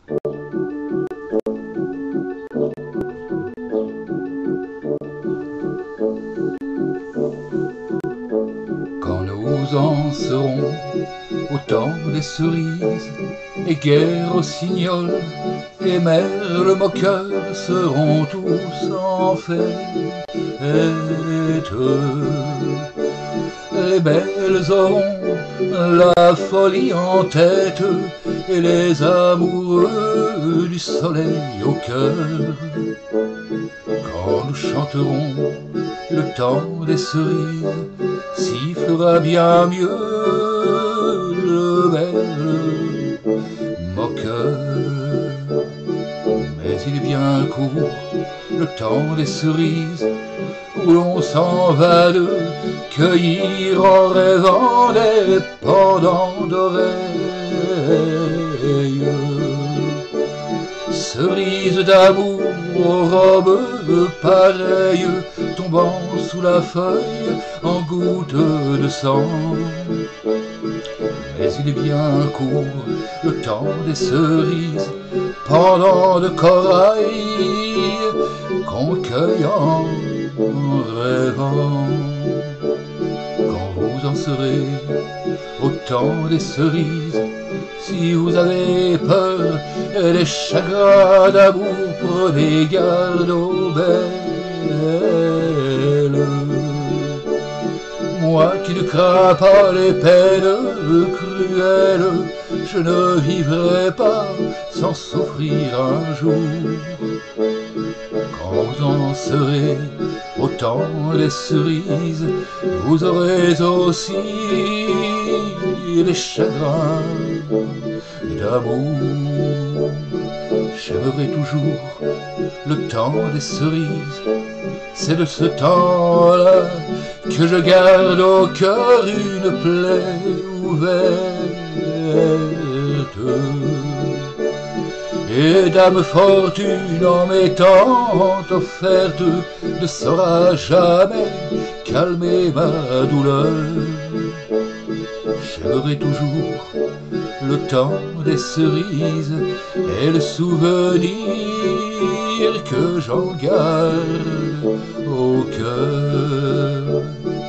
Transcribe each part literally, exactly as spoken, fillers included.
Quand nous en serons au temps des cerises, et guerre rossignol et merle moqueur seront tous en fête. Les belles auront la folie en tête et les amoureux du soleil au cœur. Quand nous chanterons le temps des cerises, sifflera bien mieux le merle moqueur. Mais il est bien court le temps des cerises, où l'on s'en va de cueillir en rêvant des pendants d'oreilles. Cerises d'amour aux robes pareilles, tombant sous la feuille en gouttes de sang. Mais il est bien court le temps des cerises, pendant de corail qu'on cueille en rêvant. Quand vous en serez au temps des cerises, si vous avez peur des chagrins d'amour, prenez garde aux belles. Moi qui ne crains pas les peines cruelles, je ne vivrai pas sans souffrir un jour. Quand vous en serez au temps des cerises, vous aurez aussi les chagrins d'amour. J'aimerai toujours le temps des cerises, c'est de ce temps-là que je garde au cœur une plaie ouverte. Et Dame Fortune, en m'étant offerte, ne saura jamais calmer ma douleur. J'aimerai toujours le temps des cerises et le souvenir que j'en garde au cœur.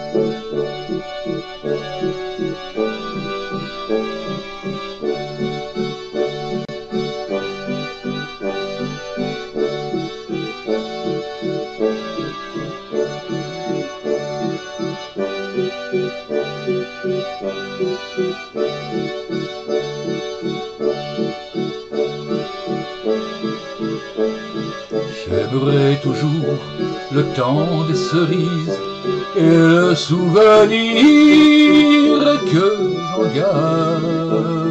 J'aimerai toujours le temps des cerises et le souvenir que j'en garde